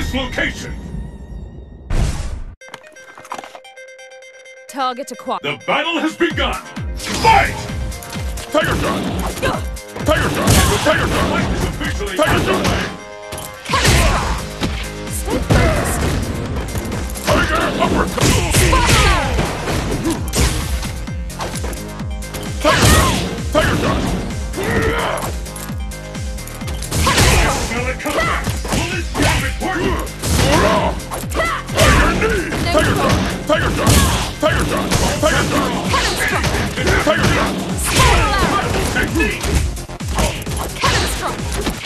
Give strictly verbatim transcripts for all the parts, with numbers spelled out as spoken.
this location! Target acquired. The battle has begun! Fight! Tiger shot! Tiger shot! Tiger shot! Fight is officially Tiger shot! Stay focused. Tiger uppercut! Tiger shot! Tiger shot! Smell it coming back! Will this jab it work? Tiger knee! Tiger shot! Tiger shot! Tiger shot! Tiger shot! Tiger shot! Technique! Cannon strike.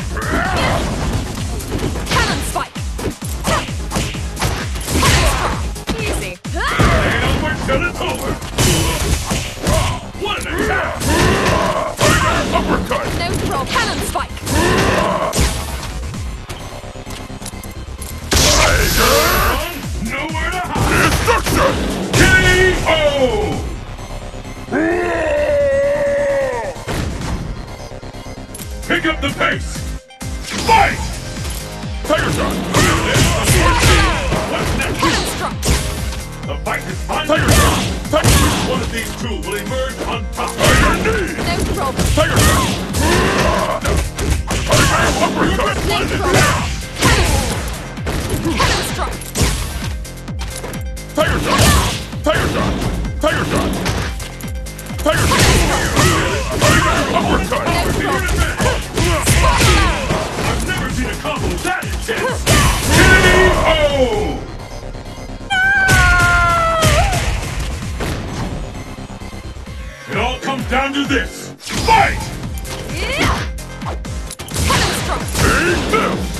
Cannon spike. Cannon strike. Easy. And onward till it's over! What an attack! Tiger uppercut! No problem. Cannon spike. Tiger! Nowhere to hide! Destruction! K O! Pick up the pace! Fight! Tiger shot! What's next? Cannon strike. The fight is finally Tiger shot! Tiger shot! One of these two will emerge on top. Tiger knee! No problem. Tiger shot! Tiger uppercut! No problem. Cannon. Cannon strike. Tiger shot! Tiger shot! Tiger shot! Tiger shot! Tiger uppercut! No problem. I've never seen a combo that intense! K O! It all comes down to this! Fight! Yeah. Cannon strike. Eat this!